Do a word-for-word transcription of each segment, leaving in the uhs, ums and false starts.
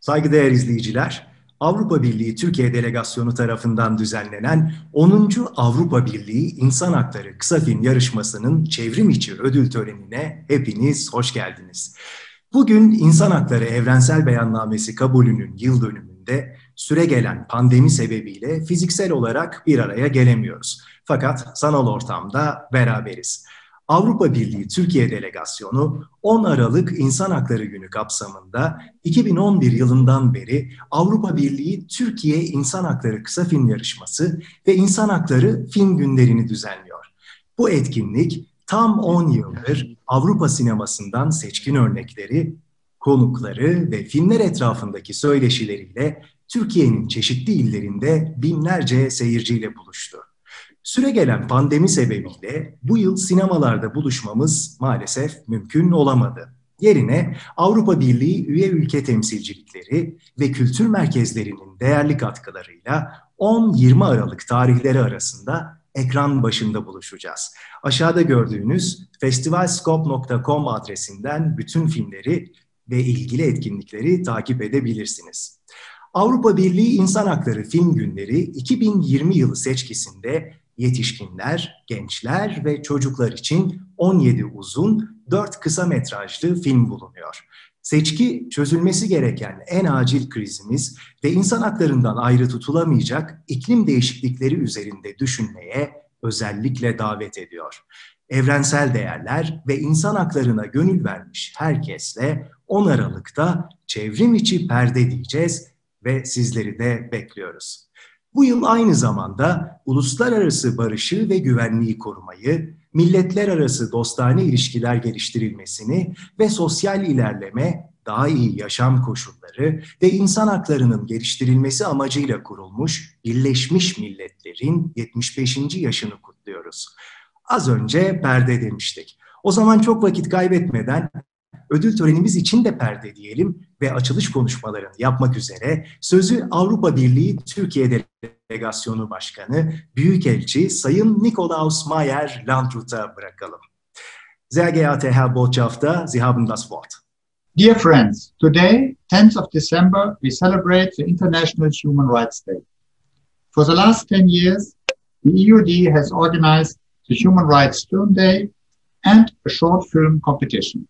Saygıdeğer izleyiciler, Avrupa Birliği Türkiye Delegasyonu tarafından düzenlenen onuncu Avrupa Birliği İnsan Hakları Kısa Film Yarışması'nın çevrim içi ödül törenine hepiniz hoş geldiniz. Bugün İnsan Hakları Evrensel Beyannamesi kabulünün yıl dönümünde süregelen pandemi sebebiyle fiziksel olarak bir araya gelemiyoruz. Fakat sanal ortamda beraberiz. Avrupa Birliği Türkiye Delegasyonu on Aralık İnsan Hakları Günü kapsamında iki bin on bir yılından beri Avrupa Birliği Türkiye İnsan Hakları Kısa Film Yarışması ve İnsan Hakları Film Günlerini düzenliyor. Bu etkinlik tam on yıldır Avrupa sinemasından seçkin örnekleri, konukları ve filmler etrafındaki söyleşileriyle Türkiye'nin çeşitli illerinde binlerce seyirciyle buluştu. Süregelen pandemi sebebiyle bu yıl sinemalarda buluşmamız maalesef mümkün olamadı. Yerine Avrupa Birliği üye ülke temsilcilikleri ve kültür merkezlerinin değerli katkılarıyla on yirmi Aralık tarihleri arasında ekran başında buluşacağız. Aşağıda gördüğünüz festivalscope nokta com adresinden bütün filmleri ve ilgili etkinlikleri takip edebilirsiniz. Avrupa Birliği İnsan Hakları Film Günleri iki bin yirmi yılı seçkisinde yetişkinler, gençler ve çocuklar için on yedi uzun, dört kısa metrajlı film bulunuyor. Seçki, çözülmesi gereken en acil krizimiz ve insan haklarından ayrı tutulamayacak iklim değişiklikleri üzerinde düşünmeye özellikle davet ediyor. Evrensel değerler ve insan haklarına gönül vermiş herkesle on Aralık'ta çevrim içi perde diyeceğiz ve sizleri de bekliyoruz. Bu yıl aynı zamanda uluslararası barışı ve güvenliği korumayı, milletler arası dostane ilişkiler geliştirilmesini ve sosyal ilerleme, daha iyi yaşam koşulları ve insan haklarının geliştirilmesi amacıyla kurulmuş Birleşmiş Milletler'in yetmiş beşinci yaşını kutluyoruz. Az önce perde demiştik. O zaman çok vakit kaybetmeden ödül törenimiz için de perde diyelim ve açılış konuşmalarını yapmak üzere sözü Avrupa Birliği Türkiye Delegasyonu Başkanı Büyükelçi Sayın Nikolaus Meyer-Landrut'a bırakalım. Sehr geehrter Herr Botschafter, Sie haben das Wort. Dear friends, today, tenth of December, we celebrate the International Human Rights Day. For the last ten years, the E U D has organized the Human Rights Film Day and a short film competition.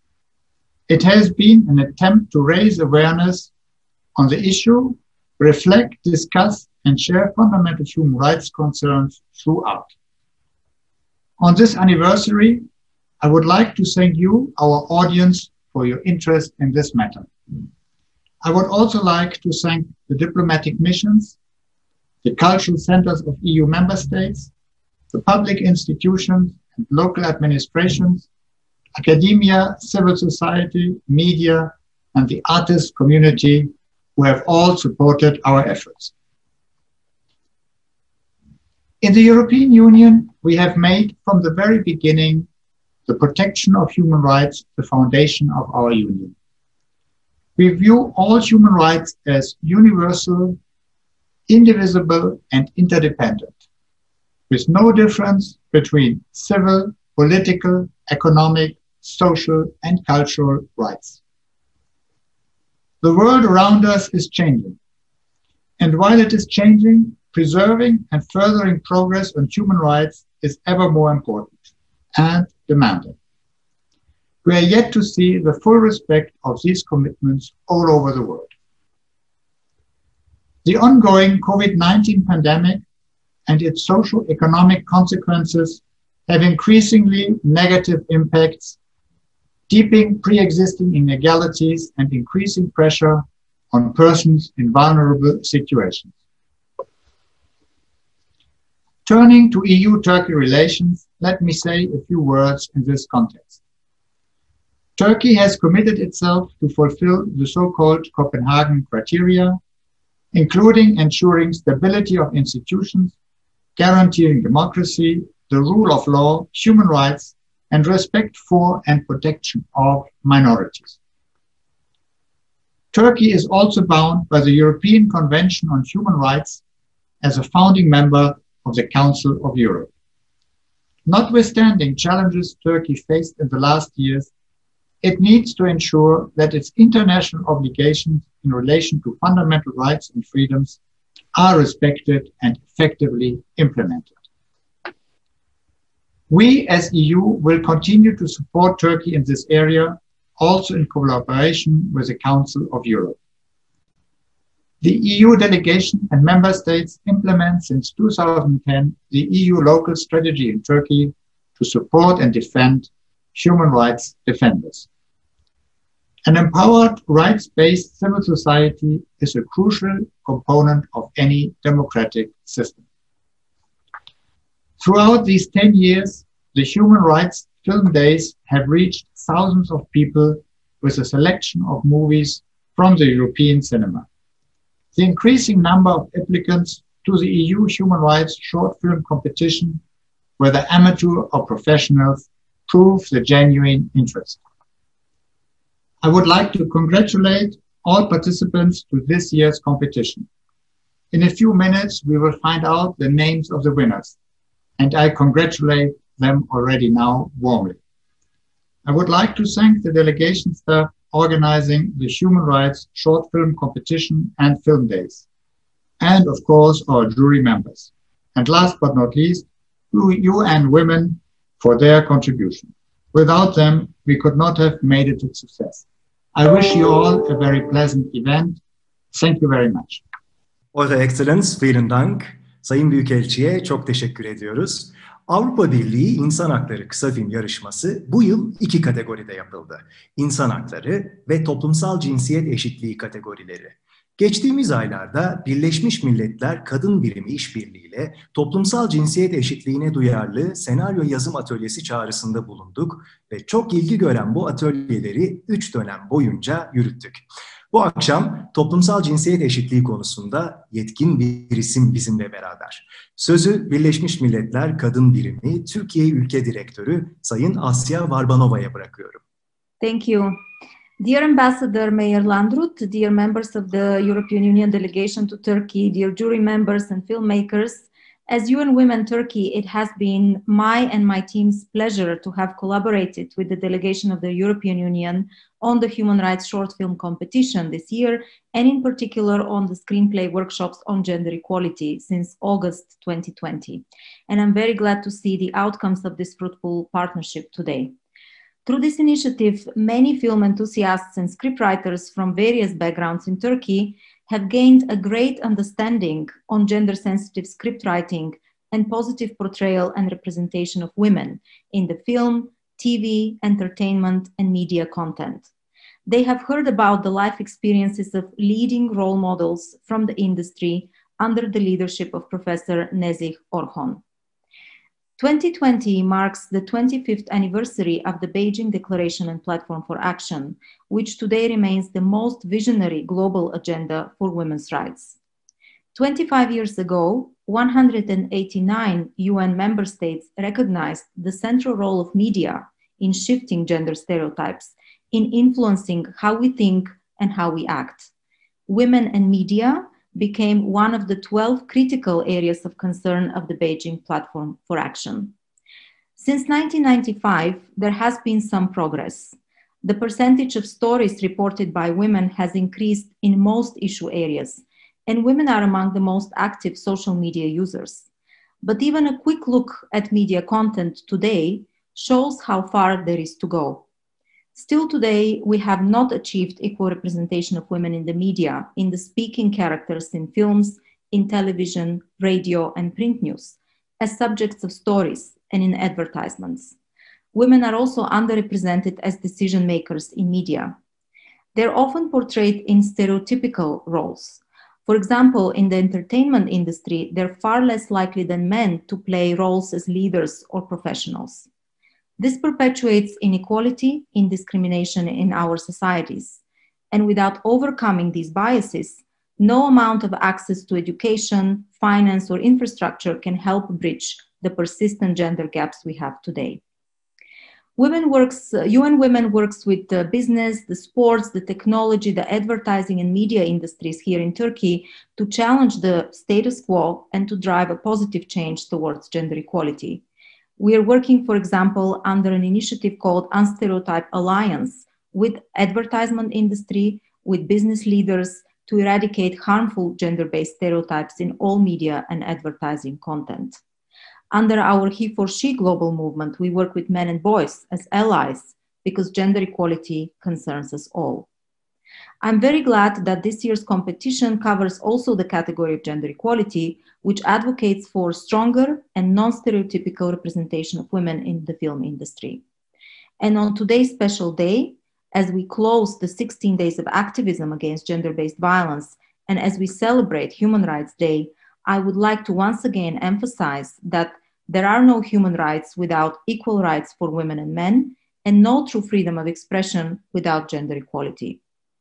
It has been an attempt to raise awareness on the issue, reflect, discuss, and share fundamental human rights concerns throughout. On this anniversary, I would like to thank you, our audience, for your interest in this matter. I would also like to thank the diplomatic missions, the cultural centers of E U member states, the public institutions and local administrations, academia, civil society, media, and the artist community who have all supported our efforts. In the European Union, we have made from the very beginning the protection of human rights the foundation of our union. We view all human rights as universal, indivisible, and interdependent, with no difference between civil, political, economic, social, and cultural rights. The world around us is changing, and while it is changing, preserving and furthering progress on human rights is ever more important and demanding. We are yet to see the full respect of these commitments all over the world. The ongoing COVID nineteen pandemic and its socio-economic consequences have increasingly negative impacts, deepening pre-existing inegalities and increasing pressure on persons in vulnerable situations. Turning to E U-Turkey relations, let me say a few words in this context. Turkey has committed itself to fulfill the so-called Copenhagen criteria, including ensuring stability of institutions, guaranteeing democracy, the rule of law, human rights, and respect for and protection of minorities. Turkey is also bound by the European Convention on Human Rights as a founding member of the Council of Europe. Notwithstanding challenges Turkey faced in the last years, it needs to ensure that its international obligations in relation to fundamental rights and freedoms are respected and effectively implemented. We as E U will continue to support Turkey in this area, also in collaboration with the Council of Europe. The E U delegation and member states implement since two thousand ten the E U local strategy in Turkey to support and defend human rights defenders. An empowered, rights-based civil society is a crucial component of any democratic system. Throughout these ten years, the Human Rights Film Days have reached thousands of people with a selection of movies from the European cinema. The increasing number of applicants to the E U Human Rights Short Film Competition, whether amateur or professionals, proves the genuine interest. I would like to congratulate all participants to this year's competition. In a few minutes, we will find out the names of the winners, and I congratulate them already now warmly. I would like to thank the delegation staff organizing the Human Rights Short Film Competition and Film Days, and of course our jury members. And last but not least, U N Women for their contribution. Without them, we could not have made it a success. I wish you all a very pleasant event. Thank you very much. Eure Exzellenz, vielen Dank. Sayın Büyükelçi'ye çok teşekkür ediyoruz. Avrupa Birliği İnsan Hakları Kısa Film Yarışması bu yıl iki kategoride yapıldı. İnsan Hakları ve Toplumsal Cinsiyet Eşitliği kategorileri. Geçtiğimiz aylarda Birleşmiş Milletler Kadın Birimi İşbirliği'yle toplumsal cinsiyet eşitliğine duyarlı senaryo yazım atölyesi çağrısında bulunduk ve çok ilgi gören bu atölyeleri üç dönem boyunca yürüttük. Bu akşam toplumsal cinsiyet eşitliği konusunda yetkin bir isim bizimle beraber. Sözü Birleşmiş Milletler Kadın Birimi Türkiye Ülke Direktörü Sayın Asya Varbanova'ya bırakıyorum. Thank you. Dear Ambassador Meyer Landrut, dear members of the European Union delegation to Turkey, dear jury members and filmmakers, as U N Women Turkey, it has been my and my team's pleasure to have collaborated with the delegation of the European Union on the Human Rights Short Film Competition this year, and in particular on the screenplay workshops on gender equality since August twenty twenty. And I'm very glad to see the outcomes of this fruitful partnership today. Through this initiative, many film enthusiasts and scriptwriters from various backgrounds in Turkey have gained a great understanding on gender-sensitive scriptwriting and positive portrayal and representation of women in the film, T V, entertainment, and media content. They have heard about the life experiences of leading role models from the industry under the leadership of Professor Nezih Orhon. twenty twenty marks the twenty-fifth anniversary of the Beijing Declaration and Platform for Action, which today remains the most visionary global agenda for women's rights. twenty-five years ago, one hundred eighty-nine U N member states recognized the central role of media in shifting gender stereotypes, in influencing how we think and how we act. Women and media became one of the twelve critical areas of concern of the Beijing Platform for Action. Since nineteen ninety-five, there has been some progress. The percentage of stories reported by women has increased in most issue areas, and women are among the most active social media users. But even a quick look at media content today shows how far there is to go. Still today, we have not achieved equal representation of women in the media, in the speaking characters in films, in television, radio, and print news, as subjects of stories and in advertisements. Women are also underrepresented as decision makers in media. They're often portrayed in stereotypical roles. For example, in the entertainment industry, they're far less likely than men to play roles as leaders or professionals. This perpetuates inequality and discrimination in our societies. And without overcoming these biases, no amount of access to education, finance, or infrastructure can help bridge the persistent gender gaps we have today. Women works, uh, U N Women works with the business, the sports, the technology, the advertising and media industries here in Turkey to challenge the status quo and to drive a positive change towards gender equality. We are working, for example, under an initiative called Unstereotype Alliance with advertisement industry, with business leaders to eradicate harmful gender-based stereotypes in all media and advertising content. Under our He for She global movement, we work with men and boys as allies because gender equality concerns us all. I'm very glad that this year's competition covers also the category of gender equality, which advocates for stronger and non-stereotypical representation of women in the film industry. And on today's special day, as we close the sixteen days of activism against gender-based violence, and as we celebrate Human Rights Day, I would like to once again emphasize that there are no human rights without equal rights for women and men, and no true freedom of expression without gender equality.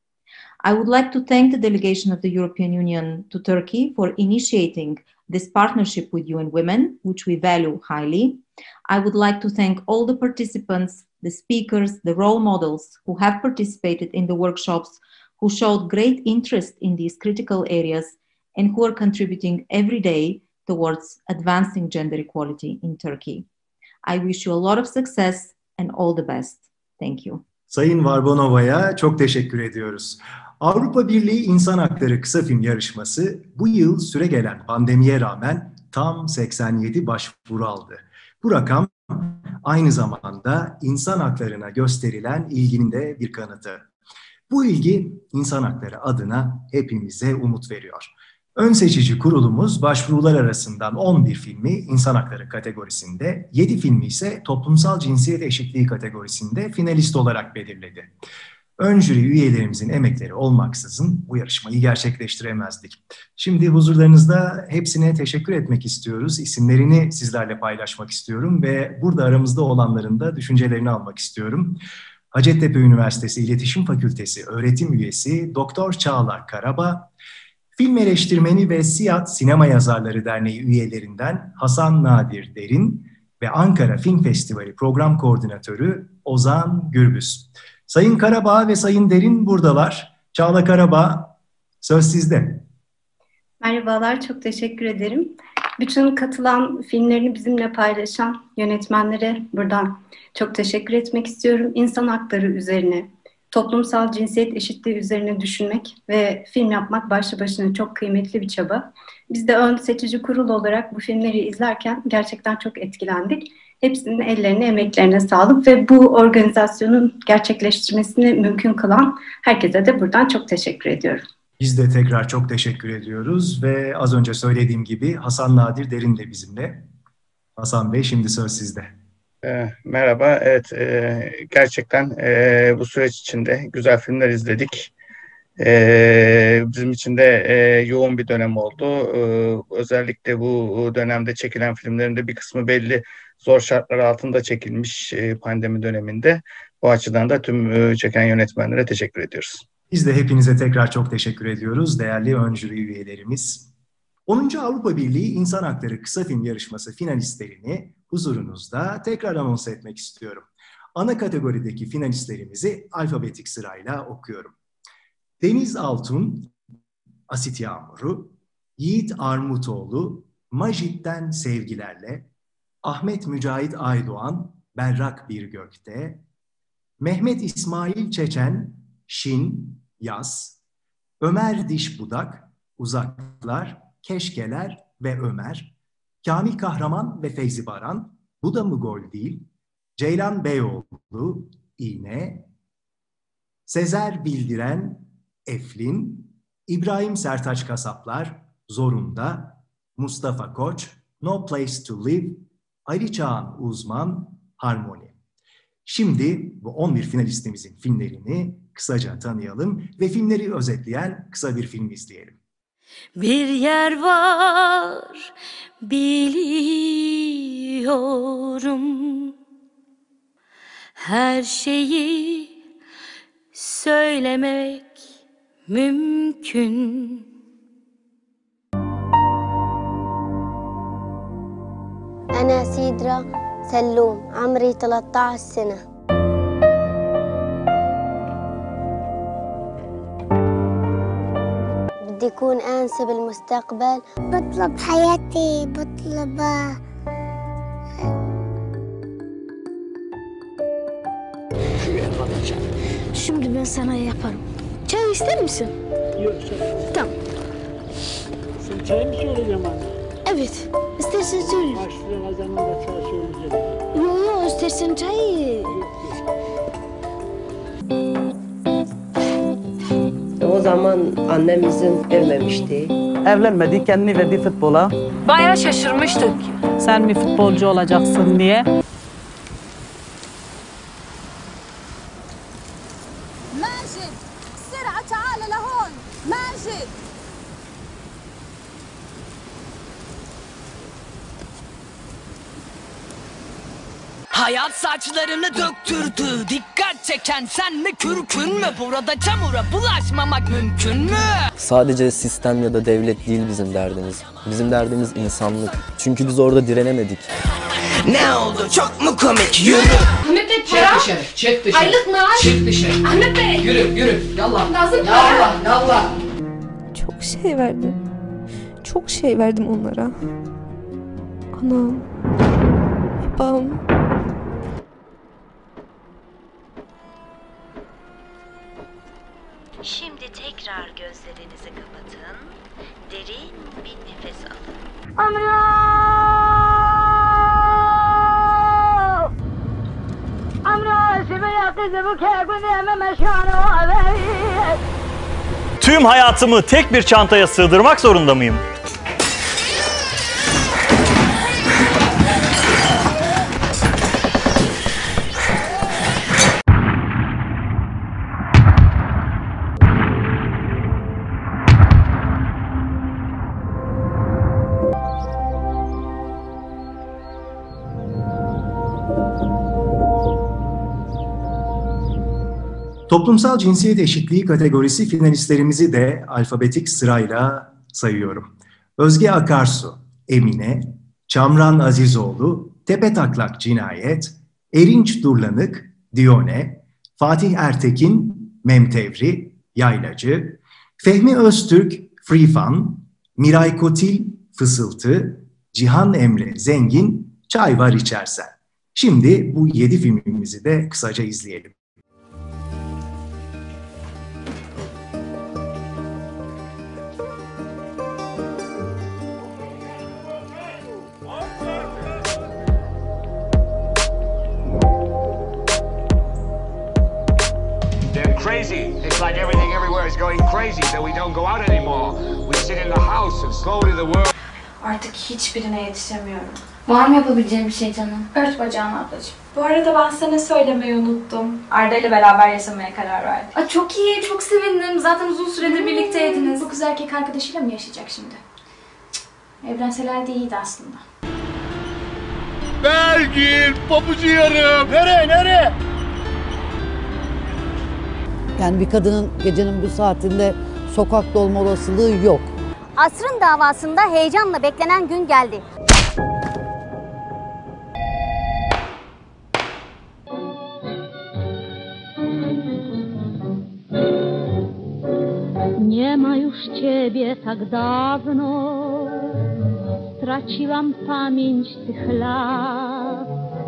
I would like to thank the delegation of the European Union to Turkey for initiating this partnership with U N Women, which we value highly. I would like to thank all the participants, the speakers, the role models who have participated in the workshops, who showed great interest in these critical areas, and who are contributing every day towards advancing gender equality in Turkey. I wish you a lot of success and all the best. Thank you. Sayın Varbonova'ya çok teşekkür ediyoruz. Avrupa Birliği İnsan Hakları Kısa Film Yarışması bu yıl süregelen pandemiye rağmen tam seksen yedi başvuru aldı. Bu rakam aynı zamanda insan haklarına gösterilen ilginin de bir kanıtı. Bu ilgi insan hakları adına hepimize umut veriyor. Ön seçici kurulumuz başvurular arasından on bir filmi insan hakları kategorisinde, yedi filmi ise toplumsal cinsiyet eşitliği kategorisinde finalist olarak belirledi. Ön jüri üyelerimizin emekleri olmaksızın bu yarışmayı gerçekleştiremezdik. Şimdi huzurlarınızda hepsine teşekkür etmek istiyoruz. İsimlerini sizlerle paylaşmak istiyorum ve burada aramızda olanların da düşüncelerini almak istiyorum. Hacettepe Üniversitesi İletişim Fakültesi öğretim üyesi Doktor Çağla Karabağ, film eleştirmeni ve SİAD Sinema Yazarları Derneği üyelerinden Hasan Nadir Derin ve Ankara Film Festivali Program Koordinatörü Ozan Gürbüz. Sayın Karabağ ve Sayın Derin buradalar. Çağla Karabağ, söz sizde. Merhabalar, çok teşekkür ederim. Bütün katılan, filmlerini bizimle paylaşan yönetmenlere buradan çok teşekkür etmek istiyorum. İnsan hakları üzerine, toplumsal cinsiyet eşitliği üzerine düşünmek ve film yapmak başlı başına çok kıymetli bir çaba. Biz de ön seçici kurul olarak bu filmleri izlerken gerçekten çok etkilendik. Hepsinin ellerine, emeklerine sağlık ve bu organizasyonun gerçekleştirmesini mümkün kılan herkese de buradan çok teşekkür ediyorum. Biz de tekrar çok teşekkür ediyoruz ve az önce söylediğim gibi Hasan Nadir Derin de bizimle. Hasan Bey, şimdi söz sizde. E, merhaba, evet e, gerçekten e, bu süreç içinde güzel filmler izledik. E, bizim için de e, yoğun bir dönem oldu. E, özellikle bu dönemde çekilen filmlerin de bir kısmı belli zor şartlar altında çekilmiş e, pandemi döneminde. Bu açıdan da tüm e, çeken yönetmenlere teşekkür ediyoruz. Biz de hepinize tekrar çok teşekkür ediyoruz değerli ön jüri üyelerimiz. onuncu Avrupa Birliği İnsan Hakları Kısa Film Yarışması finalistlerini huzurunuzda tekrar anons etmek istiyorum. Ana kategorideki finalistlerimizi alfabetik sırayla okuyorum. Deniz Altun, Asit Yağmuru, Yiğit Armutoğlu, Majit'ten Sevgilerle, Ahmet Mücahit Aydoğan, Berrak Bir Gökte, Mehmet İsmail Çeçen, Şin, Yaz, Ömer Dişbudak, Uzaklar, Keşkeler ve Ömer, Kamil Kahraman ve Feyzi Baran, Bu da mı gol değil, Ceylan Beyoğlu, İğne, Sezer Bildiren, Eflin, İbrahim Sertaç Kasaplar, Zorunda, Mustafa Koç, No Place to Live, Ali Çağan Uzman, Harmoni. Şimdi bu on bir finalistimizin filmlerini kısaca tanıyalım ve filmleri özetleyen kısa bir film izleyelim. Bir yer var biliyorum, her şeyi söylemek mümkün. أنا سيدرا سلوم عمري ثلاثة عشر سنة. بدي أكون أنسة بالمستقبل. بطلب حياتي بطلب Şimdi ben sana yaparım. Çay ister misin? Yok çay. Tamam. Sen çay mı söyleyeceğim bana? Evet. İstersen söyle. Başlıyor kazanında çay söyleyeceğim. Yok yok istersen çay. O zaman annem izin vermemişti. Evlenmedi, kendini verdi futbola. Bayağı şaşırmıştık. Sen mi futbolcu olacaksın diye. ماجد بسرعة تعال لهون ماجد Hayat saçlarını döktürdü. Dikkat çeken sen mi kürkün mü? Burada çamura bulaşmamak mümkün mü? Sadece sistem ya da devlet değil bizim derdimiz. Bizim derdimiz insanlık. Çünkü biz orada direnemedik. Ne oldu? Çok mu komik? Yürü! Ahmet Bey para. Çık dışarı, çık dışarı. Aylık maaş. Çık dışarı. Ahmet Bey. Yürü, yürü. Yallah. Lazım para. Yallah, yallah. Çok şey verdim. Çok şey verdim onlara. Anam. Babam. Şimdi tekrar gözlerinizi kapatın. Derin bir nefes alın. Amra! Amra, şibaya kızımı kebine meşkanı averi. Tüm hayatımı tek bir çantaya sığdırmak zorunda mıyım? Toplumsal cinsiyet eşitliği kategorisi finalistlerimizi de alfabetik sırayla sayıyorum. Özge Akarsu, Emine, Çamran Azizoğlu, Tepetaklak Cinayet, Erinç Durlanık, Diyone, Fatih Ertekin, Memtevri, Yaylacı, Fehmi Öztürk, Free Fun, Miray Kotil, Fısıltı, Cihan Emre Zengin, Çay Var İçersen. Şimdi bu yedi filmimizi de kısaca izleyelim. Crazy. It's like everything everywhere is going crazy, so we don't go out anymore. We sit in the house and slow to the world. Artık hiçbirine yetişemiyorum. Var mı yapabileceğim bir şey canım? Ört bacağını ablacığım. Bu arada ben sana söylemeyi unuttum. Arda ile beraber yaşamaya karar verdik. Aa, çok iyi, çok sevindim. Zaten uzun süredir hmm. birlikteydiniz. Bu kız erkek arkadaşıyla mı yaşayacak şimdi? Cık, evrensel de iyiydi aslında. Belgin, pabucu yarım. Nereye, nereye? Yani bir kadının gecenin bu saatinde sokakta olma olasılığı yok. Asrın davasında heyecanla beklenen gün geldi. Nie ma już ciebie tak dawno, straciłam pamięć tych lat.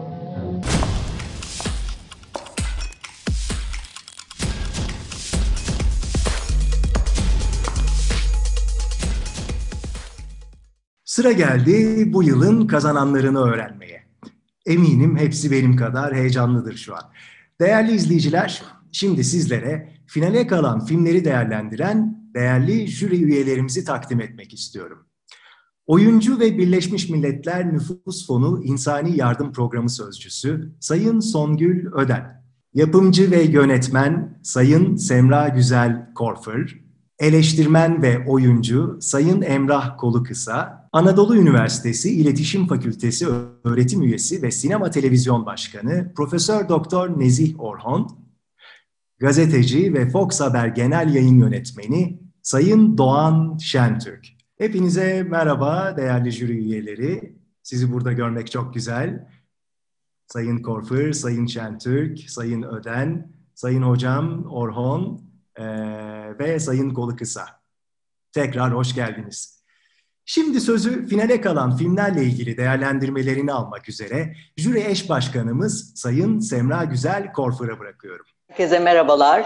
Sıra geldi bu yılın kazananlarını öğrenmeye. Eminim hepsi benim kadar heyecanlıdır şu an. Değerli izleyiciler, şimdi sizlere finale kalan filmleri değerlendiren değerli jüri üyelerimizi takdim etmek istiyorum. Oyuncu ve Birleşmiş Milletler Nüfus Fonu İnsani Yardım Programı Sözcüsü Sayın Songül Öden, yapımcı ve yönetmen Sayın Semra Güzel Korfır, eleştirmen ve oyuncu Sayın Emrah Kolukısa, Anadolu Üniversitesi İletişim Fakültesi öğretim üyesi ve Sinema Televizyon Başkanı Profesör Doktor Nezih Orhon, gazeteci ve Fox Haber Genel Yayın Yönetmeni Sayın Doğan Şentürk. Hepinize merhaba değerli jüri üyeleri. Sizi burada görmek çok güzel. Sayın Korfır, Sayın Şentürk, Sayın Öden, Sayın Hocam Orhon ee, ve Sayın Kolukısa. Tekrar hoş geldiniz. Şimdi sözü finale kalan filmlerle ilgili değerlendirmelerini almak üzere jüri eş başkanımız Sayın Semra Güzel Korfır'a bırakıyorum. Herkese merhabalar.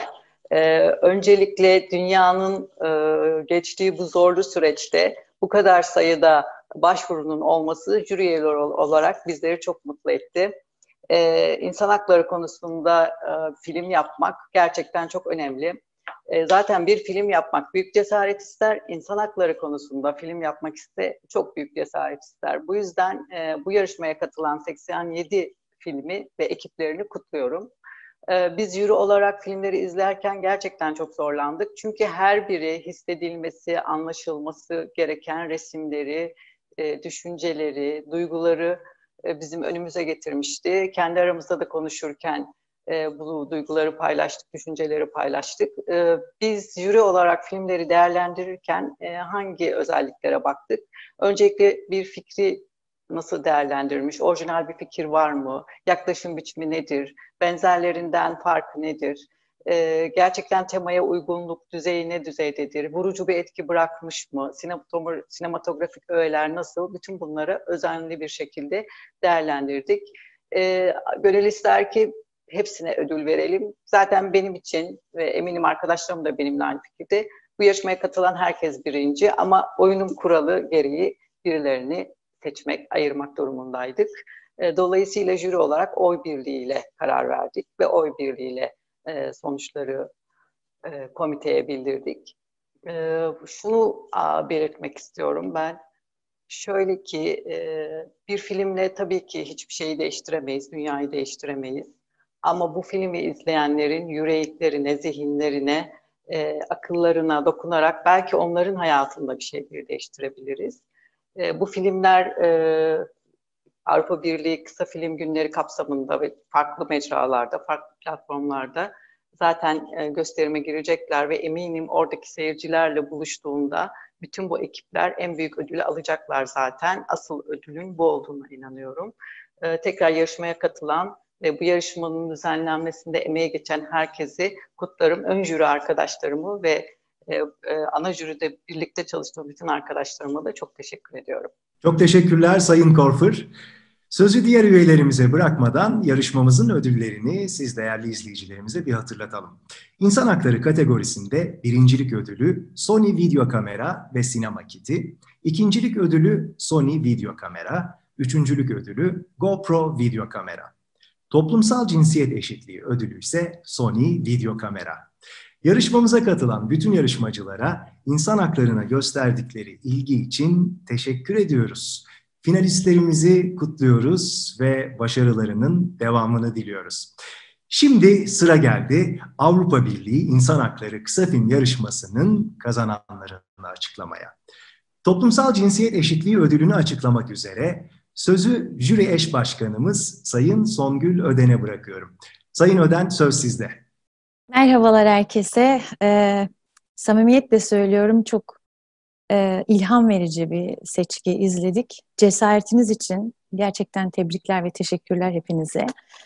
Ee, öncelikle dünyanın e, geçtiği bu zorlu süreçte bu kadar sayıda başvurunun olması jüri üyeleri olarak bizleri çok mutlu etti. Ee, insan hakları konusunda e, film yapmak gerçekten çok önemli. E, zaten bir film yapmak büyük cesaret ister, insan hakları konusunda film yapmak ise çok büyük cesaret ister. Bu yüzden e, bu yarışmaya katılan seksen yedi filmi ve ekiplerini kutluyorum. E, biz jüri olarak filmleri izlerken gerçekten çok zorlandık. Çünkü her biri hissedilmesi, anlaşılması gereken resimleri, e, düşünceleri, duyguları e, bizim önümüze getirmişti. Kendi aramızda da konuşurken e, bu duyguları paylaştık, düşünceleri paylaştık. E, biz jüri olarak filmleri değerlendirirken e, hangi özelliklere baktık? Öncelikle bir fikri nasıl değerlendirilmiş, orijinal bir fikir var mı, yaklaşım biçimi nedir, benzerlerinden farkı nedir, ee, gerçekten temaya uygunluk düzeyi ne düzeydedir, vurucu bir etki bırakmış mı, sinematografik öğeler nasıl, bütün bunları özenli bir şekilde değerlendirdik. Ee, gönül ister ki hepsine ödül verelim. Zaten benim için ve eminim arkadaşlarım da benimle aynı fikirde, bu yarışmaya katılan herkes birinci ama oyunun kuralı gereği birilerini seçmek, ayırmak durumundaydık. Dolayısıyla jüri olarak oy birliğiyle karar verdik ve oy birliğiyle sonuçları komiteye bildirdik. Şunu belirtmek istiyorum ben. Şöyle ki bir filmle tabii ki hiçbir şeyi değiştiremeyiz, dünyayı değiştiremeyiz. Ama bu filmi izleyenlerin yüreklerine, zihinlerine, akıllarına dokunarak belki onların hayatında bir şeyleri değiştirebiliriz. Bu filmler e, Avrupa Birliği Kısa Film Günleri kapsamında ve farklı mecralarda, farklı platformlarda zaten e, gösterime girecekler ve eminim oradaki seyircilerle buluştuğunda bütün bu ekipler en büyük ödülü alacaklar zaten. Asıl ödülün bu olduğuna inanıyorum. E, tekrar yarışmaya katılan ve bu yarışmanın düzenlenmesinde emeği geçen herkesi kutlarım. Ön jüri arkadaşlarımı ve Ee, e, ana jüride birlikte çalıştığım bütün arkadaşlarıma da çok teşekkür ediyorum. Çok teşekkürler Sayın Korfur. Sözü diğer üyelerimize bırakmadan yarışmamızın ödüllerini siz değerli izleyicilerimize bir hatırlatalım. İnsan Hakları kategorisinde birincilik ödülü Sony Video Kamera ve Sinema Kiti, ikincilik ödülü Sony Video Kamera, üçüncülük ödülü GoPro Video Kamera. Toplumsal cinsiyet eşitliği ödülü ise Sony Video Kamera. Yarışmamıza katılan bütün yarışmacılara insan haklarına gösterdikleri ilgi için teşekkür ediyoruz. Finalistlerimizi kutluyoruz ve başarılarının devamını diliyoruz. Şimdi sıra geldi Avrupa Birliği İnsan Hakları Kısa Film Yarışması'nın kazananlarını açıklamaya. Toplumsal cinsiyet eşitliği ödülünü açıklamak üzere sözü jüri eş başkanımız Sayın Songül Öden'e bırakıyorum. Sayın Öden, söz sizde. Merhabalar herkese. Ee, samimiyetle söylüyorum, çok e, ilham verici bir seçki izledik. Cesaretiniz için gerçekten tebrikler ve teşekkürler hepinize.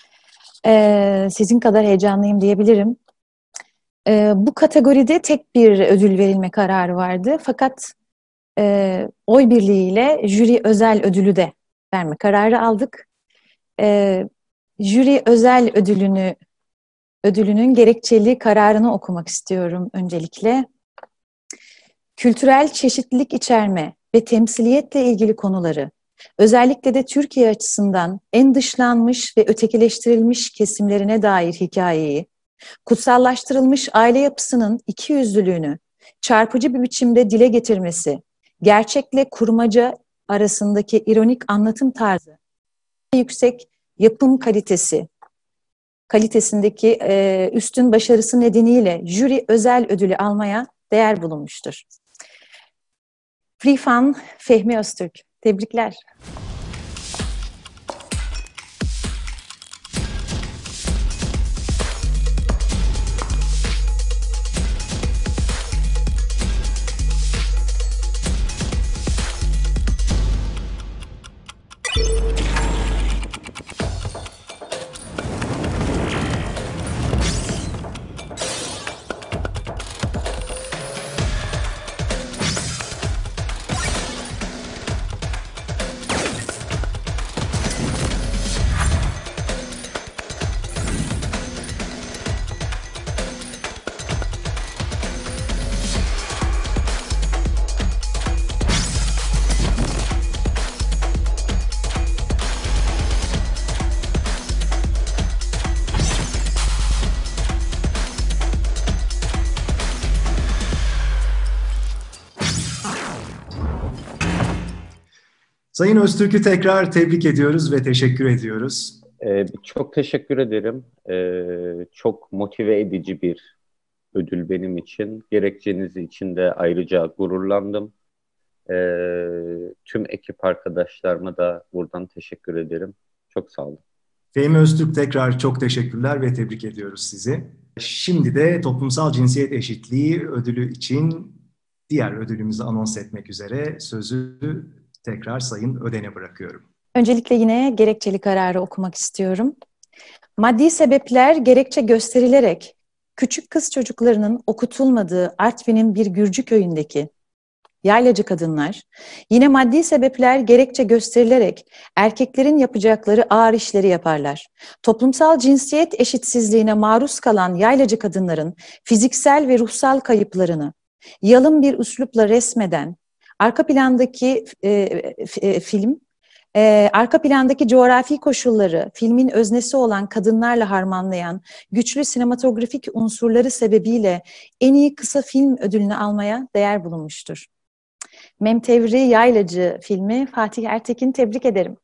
Ee, sizin kadar heyecanlıyım diyebilirim. Ee, bu kategoride tek bir ödül verilme kararı vardı. Fakat e, oy birliğiyle jüri özel ödülü de verme kararı aldık. Ee, jüri özel ödülünü Ödülünün gerekçeli kararını okumak istiyorum öncelikle. Kültürel çeşitlilik içerme ve temsiliyetle ilgili konuları, özellikle de Türkiye açısından en dışlanmış ve ötekileştirilmiş kesimlerine dair hikayeyi, kutsallaştırılmış aile yapısının ikiyüzlülüğünü çarpıcı bir biçimde dile getirmesi, gerçekle kurmaca arasındaki ironik anlatım tarzı, yüksek yapım kalitesi, kalitesindeki e, üstün başarısı nedeniyle jüri özel ödülü almaya değer bulunmuştur. Free Fun, Fehmi Öztürk. Tebrikler. Sayın Öztürk'ü tekrar tebrik ediyoruz ve teşekkür ediyoruz. Ee, çok teşekkür ederim. Ee, çok motive edici bir ödül benim için. Gerekçeniz için de ayrıca gururlandım. Ee, tüm ekip arkadaşlarıma da buradan teşekkür ederim. Çok sağ olun. Fehmi Öztürk, tekrar çok teşekkürler ve tebrik ediyoruz sizi. Şimdi de toplumsal cinsiyet eşitliği ödülü için diğer ödülümüzü anons etmek üzere sözü tekrar Sayın Öden'e bırakıyorum. Öncelikle yine gerekçeli kararı okumak istiyorum. Maddi sebepler gerekçe gösterilerek küçük kız çocuklarının okutulmadığı Artvin'in bir Gürcü köyündeki yaylacı kadınlar, yine maddi sebepler gerekçe gösterilerek erkeklerin yapacakları ağır işleri yaparlar. Toplumsal cinsiyet eşitsizliğine maruz kalan yaylacı kadınların fiziksel ve ruhsal kayıplarını yalın bir üslupla resmeden, arka plandaki e, e, film, e, arka plandaki coğrafi koşulları filmin öznesi olan kadınlarla harmanlayan güçlü sinematografik unsurları sebebiyle en iyi kısa film ödülünü almaya değer bulunmuştur. Memtevri Yaylacı filmi Fatih Ertekin, tebrik ederim.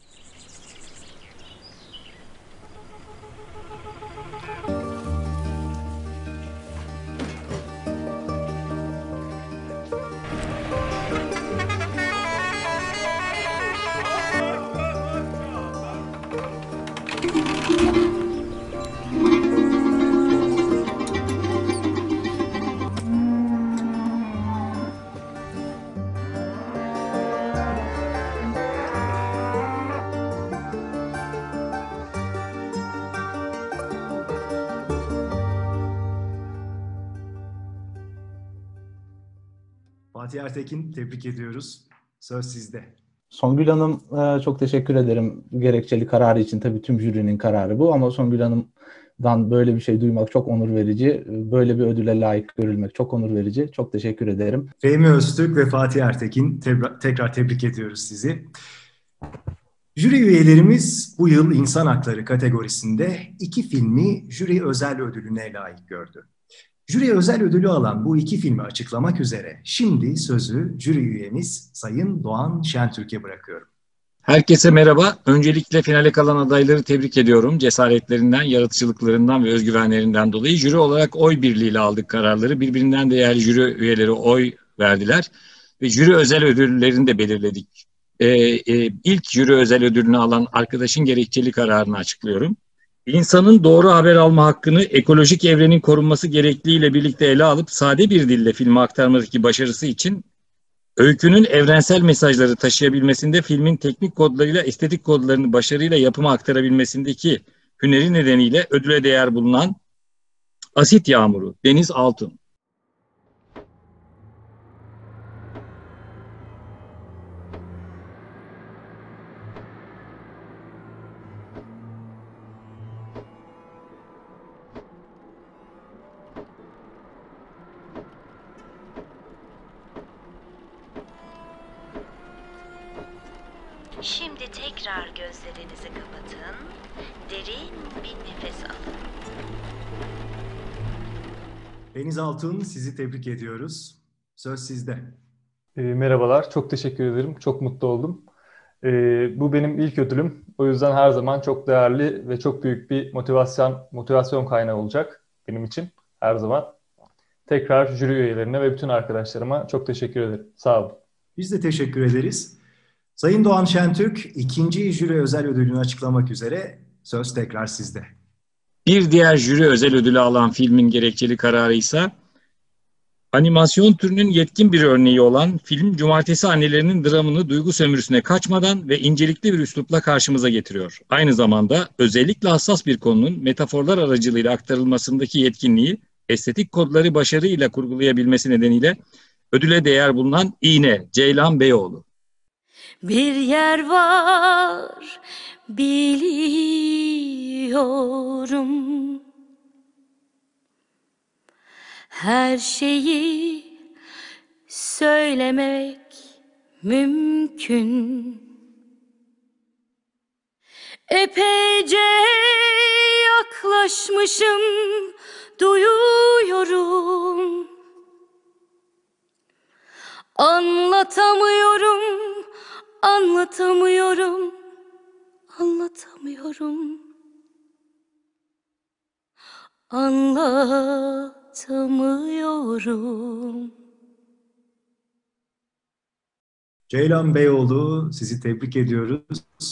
Fatih Ertekin, tebrik ediyoruz. Söz sizde. Songül Hanım, çok teşekkür ederim gerekçeli kararı için. Tabii tüm jürinin kararı bu ama Songül Hanım'dan böyle bir şey duymak çok onur verici. Böyle bir ödüle layık görülmek çok onur verici. Çok teşekkür ederim. Fehmi Öztürk ve Fatih Ertekin, tebra- tekrar tebrik ediyoruz sizi. Jüri üyelerimiz bu yıl insan hakları kategorisinde iki filmi jüri özel ödülüne layık gördü. Jüri özel ödülü alan bu iki filmi açıklamak üzere şimdi sözü jüri üyemiz Sayın Doğan Şentürk'e bırakıyorum. Herkese merhaba. Öncelikle finale kalan adayları tebrik ediyorum. Cesaretlerinden, yaratıcılıklarından ve özgüvenlerinden dolayı jüri olarak oy birliğiyle aldık kararları. Birbirinden değerli jüri üyeleri oy verdiler ve jüri özel ödüllerini de belirledik. Ee, e, ilk jüri özel ödülünü alan arkadaşın gerekçeli kararını açıklıyorum. İnsanın doğru haber alma hakkını ekolojik evrenin korunması gerekliliğiyle birlikte ele alıp sade bir dille filme aktarmadaki başarısı için öykünün evrensel mesajları taşıyabilmesinde filmin teknik kodlarıyla estetik kodlarını başarıyla yapıma aktarabilmesindeki hüneri nedeniyle ödüle değer bulunan Asit Yağmuru, Deniz Altun. Şimdi tekrar gözlerinizi kapatın, derin bir nefes alın. Deniz Altun, sizi tebrik ediyoruz. Söz sizde. E, merhabalar, çok teşekkür ederim. Çok mutlu oldum. E, bu benim ilk ödülüm. O yüzden her zaman çok değerli ve çok büyük bir motivasyon motivasyon kaynağı olacak benim için her zaman. Tekrar jüri üyelerine ve bütün arkadaşlarıma çok teşekkür ederim. Sağ olun. Biz de teşekkür ederiz. Sayın Doğan Şentürk, ikinci jüri özel ödülünü açıklamak üzere söz tekrar sizde. Bir diğer jüri özel ödülü alan filmin gerekçeli kararı ise animasyon türünün yetkin bir örneği olan film Cumartesi Annelerinin dramını duygu sömürüsüne kaçmadan ve incelikli bir üslupla karşımıza getiriyor. Aynı zamanda özellikle hassas bir konunun metaforlar aracılığıyla aktarılmasındaki yetkinliği estetik kodları başarıyla kurgulayabilmesi nedeniyle ödüle değer bulunan İğne, Ceylan Beyoğlu. Bir yer var biliyorum, her şeyi söylemek mümkün. Epeyce yaklaşmışım, duyuyorum. Anlatamıyorum Anlatamıyorum, anlatamıyorum, anlatamıyorum. Ceylan Beyoğlu, sizi tebrik ediyoruz.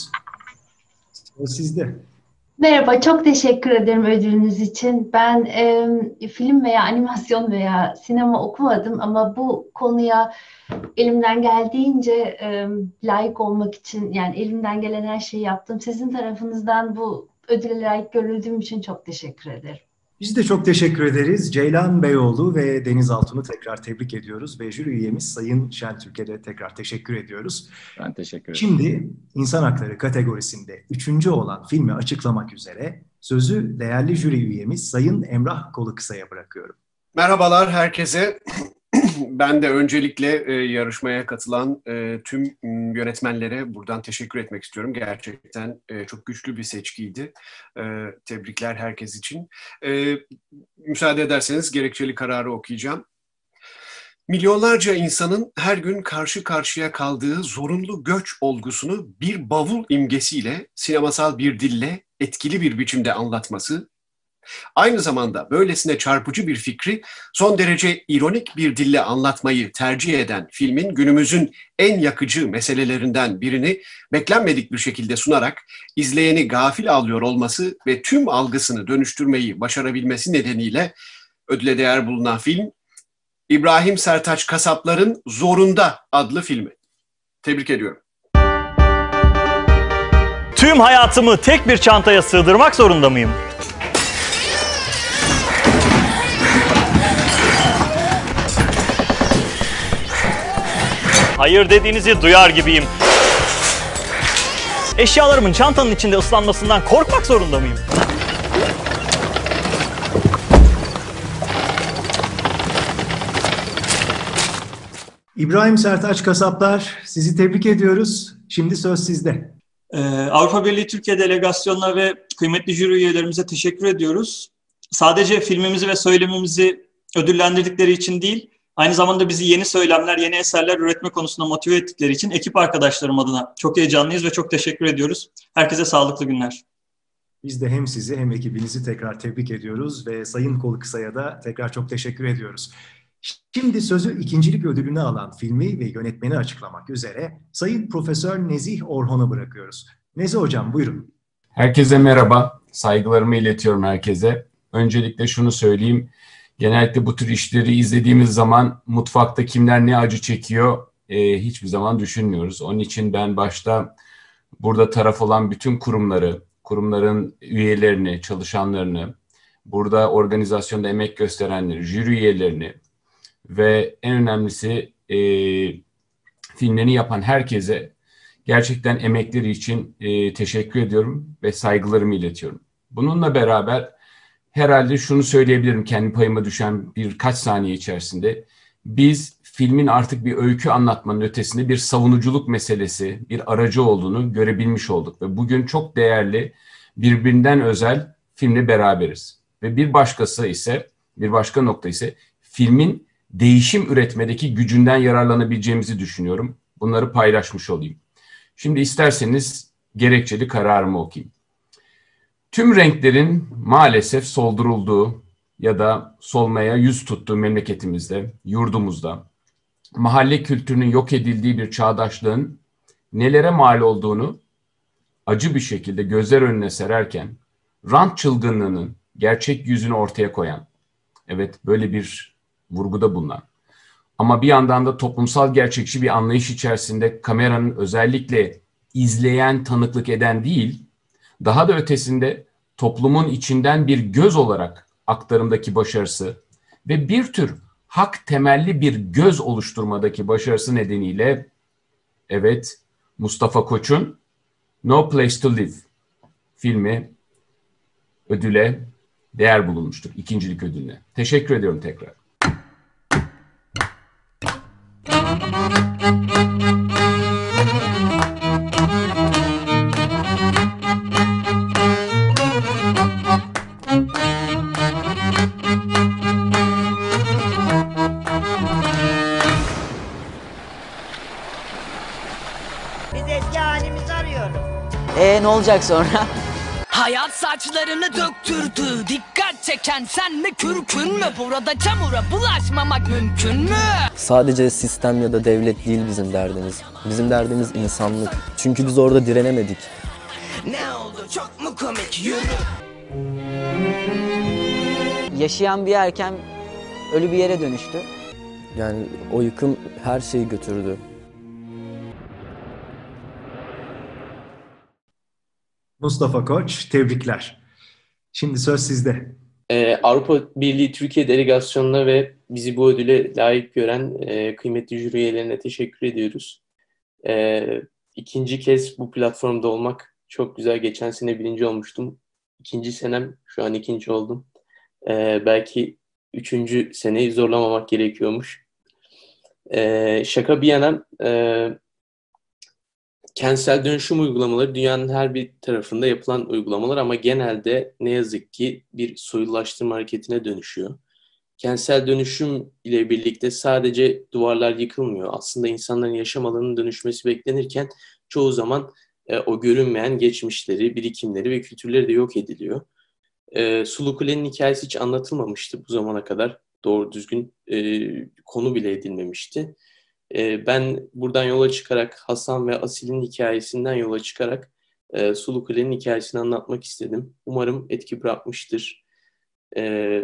O sizde. Merhaba, çok teşekkür ederim ödülünüz için. Ben e, film veya animasyon veya sinema okumadım ama bu konuya elimden geldiğince e, layık olmak için, yani elimden gelen her şeyi yaptım. Sizin tarafınızdan bu ödüle layık görüldüğüm için çok teşekkür ederim. Biz de çok teşekkür ederiz. Ceylan Beyoğlu ve Deniz Altun'u tekrar tebrik ediyoruz ve jüri üyemiz Sayın Şentürk'e de tekrar teşekkür ediyoruz. Ben teşekkür ederim. Şimdi insan hakları kategorisinde üçüncü olan filmi açıklamak üzere sözü değerli jüri üyemiz Sayın Emrah Kolukısa'ya bırakıyorum. Merhabalar herkese. Ben de öncelikle e, yarışmaya katılan e, tüm yönetmenlere buradan teşekkür etmek istiyorum. Gerçekten e, çok güçlü bir seçkiydi. E, tebrikler herkes için. E, müsaade ederseniz gerekçeli kararı okuyacağım. Milyonlarca insanın her gün karşı karşıya kaldığı zorunlu göç olgusunu bir bavul imgesiyle, sinemasal bir dille etkili bir biçimde anlatması, aynı zamanda böylesine çarpıcı bir fikri son derece ironik bir dille anlatmayı tercih eden filmin günümüzün en yakıcı meselelerinden birini beklenmedik bir şekilde sunarak izleyeni gafil alıyor olması ve tüm algısını dönüştürmeyi başarabilmesi nedeniyle ödüle değer bulunan film, İbrahim Sertaç Kasaplar'ın Zorunda adlı filmi. Tebrik ediyorum. Tüm hayatımı tek bir çantaya sığdırmak zorunda mıyım? Hayır dediğinizi duyar gibiyim. Eşyalarımın çantanın içinde ıslanmasından korkmak zorunda mıyım? İbrahim Sertaç Kasaplar, sizi tebrik ediyoruz. Şimdi söz sizde. Ee, Avrupa Birliği Türkiye Delegasyonu'na ve kıymetli jüri üyelerimize teşekkür ediyoruz. Sadece filmimizi ve söylemimizi ödüllendirdikleri için değil, aynı zamanda bizi yeni söylemler, yeni eserler üretme konusunda motive ettikleri için ekip arkadaşlarım adına çok heyecanlıyız ve çok teşekkür ediyoruz. Herkese sağlıklı günler. Biz de hem sizi hem ekibinizi tekrar tebrik ediyoruz ve Sayın Kolukısa'ya da tekrar çok teşekkür ediyoruz. Şimdi sözü ikincilik ödülünü alan filmi ve yönetmeni açıklamak üzere Sayın Profesör Nezih Orhon'a bırakıyoruz. Nezih Hocam buyurun. Herkese merhaba, saygılarımı iletiyorum herkese. Öncelikle şunu söyleyeyim, genellikle bu tür işleri izlediğimiz zaman mutfakta kimler ne acı çekiyor e, hiçbir zaman düşünmüyoruz. Onun için ben başta burada taraf olan bütün kurumları, kurumların üyelerini, çalışanlarını, burada organizasyonda emek gösterenleri, jüri üyelerini ve en önemlisi e, filmlerini yapan herkese gerçekten emekleri için e, teşekkür ediyorum ve saygılarımı iletiyorum. Bununla beraber herhalde şunu söyleyebilirim kendi payıma düşen birkaç saniye içerisinde. Biz filmin artık bir öykü anlatmanın ötesinde bir savunuculuk meselesi, bir aracı olduğunu görebilmiş olduk. Ve bugün çok değerli, birbirinden özel filmle beraberiz. Ve bir başkası ise, bir başka nokta ise filmin değişim üretmedeki gücünden yararlanabileceğimizi düşünüyorum. Bunları paylaşmış olayım. Şimdi isterseniz gerekçeli kararımı okuyayım. Tüm renklerin maalesef soldurulduğu ya da solmaya yüz tuttuğu memleketimizde, yurdumuzda, mahalle kültürünün yok edildiği bir çağdaşlığın nelere mal olduğunu acı bir şekilde gözler önüne sererken, rant çılgınlığının gerçek yüzünü ortaya koyan, evet böyle bir vurguda bulunan, ama bir yandan da toplumsal gerçekçi bir anlayış içerisinde kameranın özellikle izleyen, tanıklık eden değil, daha da ötesinde toplumun içinden bir göz olarak aktarımdaki başarısı ve bir tür hak temelli bir göz oluşturmadaki başarısı nedeniyle evet Mustafa Koç'un No Place to Live filmi ödüle değer bulunmuştur. İkincilik ödülüne. Teşekkür ediyorum tekrar. E ne olacak sonra? Hayat saçlarını döktürdü. Dikkat çeken sen mi kürkün mü? Burada çamura bulaşmamak mümkün mü? Sadece sistem ya da devlet değil bizim derdimiz. Bizim derdimiz insanlık. Çünkü biz orada direnemedik. Ne oldu çok mu komik yürü. Yaşayan bir erken ölü bir yere dönüştü. Yani o yıkım her şeyi götürdü. Mustafa Koç, tebrikler. Şimdi söz sizde. Ee, Avrupa Birliği Türkiye Delegasyonu'na ve bizi bu ödüle layık gören e, kıymetli jüri üyelerine teşekkür ediyoruz. Ee, ikinci kez bu platformda olmak çok güzel. Geçen sene birinci olmuştum. İkinci senem, şu an ikinci oldum. Ee, belki üçüncü seneyi zorlamamak gerekiyormuş. Ee, şaka bir yana... E, Kentsel dönüşüm uygulamaları dünyanın her bir tarafında yapılan uygulamalar ama genelde ne yazık ki bir soyulaştırma hareketine dönüşüyor. Kentsel dönüşüm ile birlikte sadece duvarlar yıkılmıyor. Aslında insanların yaşam alanının dönüşmesi beklenirken çoğu zaman e, o görünmeyen geçmişleri, birikimleri ve kültürleri de yok ediliyor. E, Sulu Kule'nin hikayesi hiç anlatılmamıştı bu zamana kadar. Doğru düzgün e, konu bile edilmemişti. Ben buradan yola çıkarak Hasan ve Asil'in hikayesinden yola çıkarak e, Sulu Kule'nin hikayesini anlatmak istedim. Umarım etki bırakmıştır. E,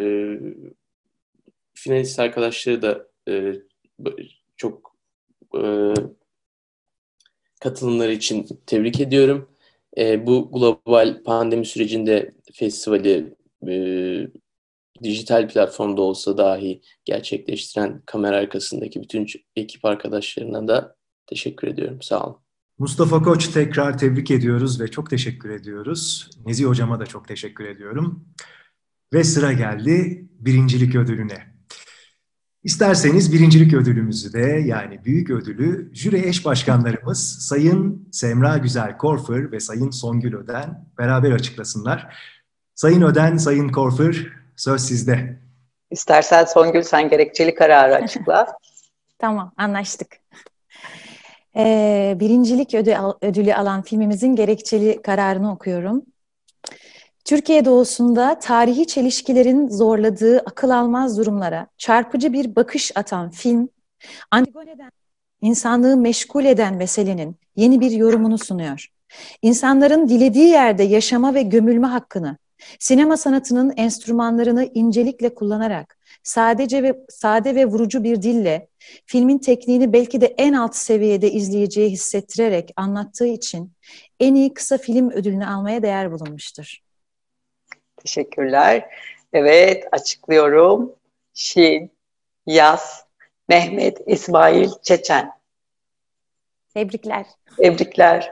finalist arkadaşları da e, çok e, katılımları için tebrik ediyorum. E, bu global pandemi sürecinde festivali e, dijital platformda olsa dahi gerçekleştiren kamera arkasındaki bütün ekip arkadaşlarına da teşekkür ediyorum. Sağ olun. Mustafa Koç, tekrar tebrik ediyoruz ve çok teşekkür ediyoruz. Nezih Hocama da çok teşekkür ediyorum. Ve sıra geldi birincilik ödülüne. İsterseniz birincilik ödülümüzü de, yani büyük ödülü, jüri eş başkanlarımız Sayın Semra Güzel Korfır ve Sayın Songül Öden beraber açıklasınlar. Sayın Öden, Sayın Korfır, söz sizde. İstersen Songül sen gerekçeli kararı açıkla. Tamam, anlaştık. Ee, birincilik ödül, ödülü alan filmimizin gerekçeli kararını okuyorum. Türkiye doğusunda tarihi çelişkilerin zorladığı akıl almaz durumlara çarpıcı bir bakış atan film, Antigone'den insanlığı meşgul eden meselenin yeni bir yorumunu sunuyor. İnsanların dilediği yerde yaşama ve gömülme hakkını, sinema sanatının enstrümanlarını incelikle kullanarak, sadece ve sade ve vurucu bir dille, filmin tekniğini belki de en alt seviyede izleyiciye hissettirerek anlattığı için en iyi kısa film ödülünü almaya değer bulunmuştur. Teşekkürler. Evet, açıklıyorum. Şin, Yaz, Mehmet, İsmail, Çeçen. Tebrikler. Tebrikler.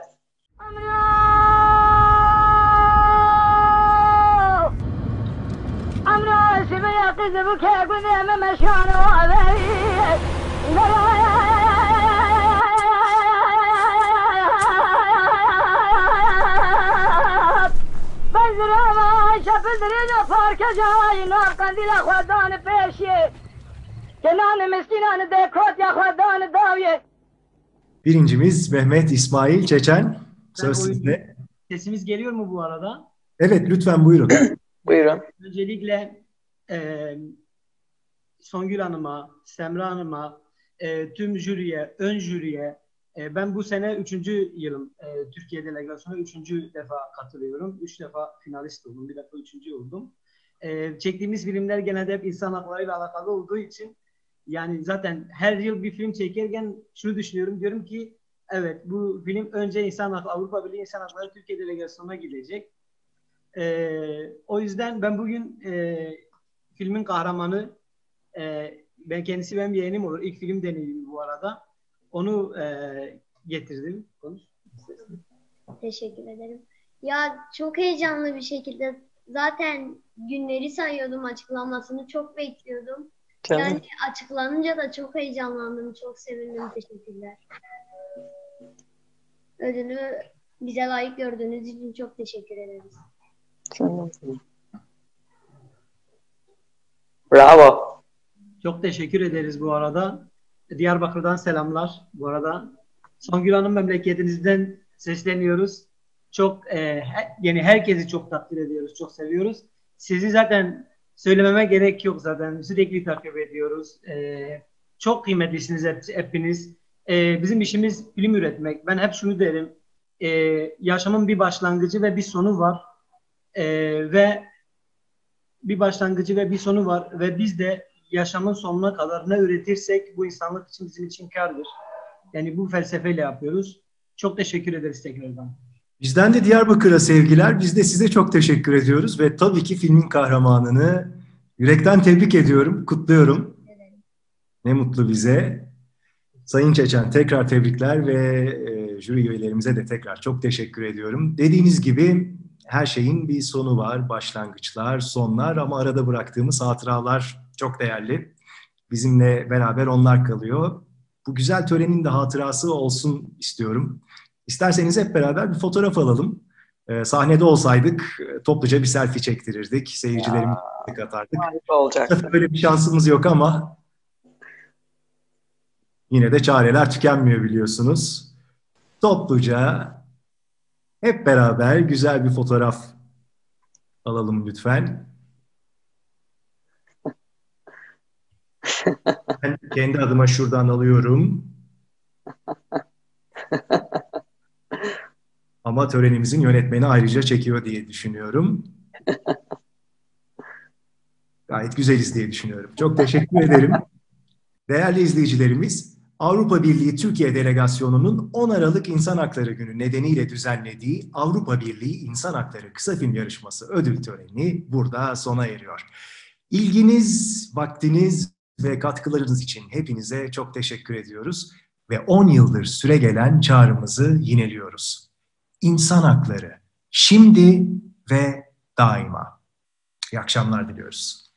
Birincimiz Mehmet İsmail Çeçen. Söz sizde. Sesimiz geliyor mu bu arada? Evet, lütfen buyurun. Buyurun. Öncelikle e, Songül Hanım'a, Semra Hanım'a, e, tüm jüriye, ön jüriye, e, ben bu sene üçüncü yılım e, Türkiye Delegasyonu üçüncü defa katılıyorum. Üç defa finalist oldum, bir defa üçüncü oldum. E, çektiğimiz filmler genelde hep insan haklarıyla alakalı olduğu için, yani zaten her yıl bir film çekerken şunu düşünüyorum, diyorum ki evet, bu film önce insan hakları, Avrupa Birliği İnsan Hakları Türkiye Delegasyonu'na gidecek. Ee, o yüzden ben bugün e, filmin kahramanı, e, ben kendisi benim yeğenim olur. İlk film deneyimim bu arada. Onu e, getirdim. Konuş. Teşekkür ederim. Ya çok heyecanlı bir şekilde, zaten günleri sayıyordum, açıklanmasını çok bekliyordum. Canım. Yani açıklanınca da çok heyecanlandım, çok sevindim. Teşekkürler. Ödülü bize layık gördüğünüz için çok teşekkür ederiz. Bravo. Çok teşekkür ederiz bu arada. Diyarbakır'dan selamlar bu arada. Songül Hanım, memleketinizden sesleniyoruz. Çok e, yani herkesi çok takdir ediyoruz, çok seviyoruz. Sizi zaten söylememe gerek yok zaten. Sürekli takip ediyoruz. E, çok kıymetlisiniz hep, hepiniz. E, bizim işimiz film üretmek. Ben hep şunu derim. E, yaşamın bir başlangıcı ve bir sonu var. E, ve bir başlangıcı ve bir sonu var. Ve biz de yaşamın sonuna kadar ne üretirsek bu insanlık için bizim için kârdır. Yani bu felsefeyle yapıyoruz. Çok teşekkür ederiz tekrardan. Bizden de Diyarbakır'a sevgiler. Biz de size çok teşekkür ediyoruz ve tabii ki filmin kahramanını yürekten tebrik ediyorum, kutluyorum. Ne mutlu bize. Sayın Çeçen tekrar tebrikler ve e, jüri üyelerimize de tekrar çok teşekkür ediyorum. Dediğiniz gibi her şeyin bir sonu var, başlangıçlar, sonlar ama arada bıraktığımız hatıralar çok değerli. Bizimle beraber onlar kalıyor. Bu güzel törenin de hatırası olsun istiyorum. İsterseniz hep beraber bir fotoğraf alalım. Ee, sahnede olsaydık topluca bir selfie çektirirdik. Seyircilerimizi katardık. Harika olacaktı. Böyle bir şansımız yok ama yine de çareler tükenmiyor biliyorsunuz. Topluca hep beraber güzel bir fotoğraf alalım lütfen. Ben kendi adıma şuradan alıyorum. Ama törenimizin yönetmeni ayrıca çekiyor diye düşünüyorum. Gayet güzeliz diye düşünüyorum. Çok teşekkür ederim. Değerli izleyicilerimiz, Avrupa Birliği Türkiye Delegasyonu'nun on Aralık İnsan Hakları Günü nedeniyle düzenlediği Avrupa Birliği İnsan Hakları Kısa Film Yarışması ödül töreni burada sona eriyor. İlginiz, vaktiniz ve katkılarınız için hepinize çok teşekkür ediyoruz ve on yıldır süregelen çağrımızı yineliyoruz. İnsan hakları şimdi ve daima. İyi akşamlar diliyoruz.